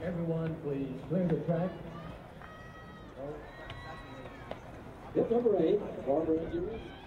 Everyone, please clear the track. Hit number 8, Barbara Rangers.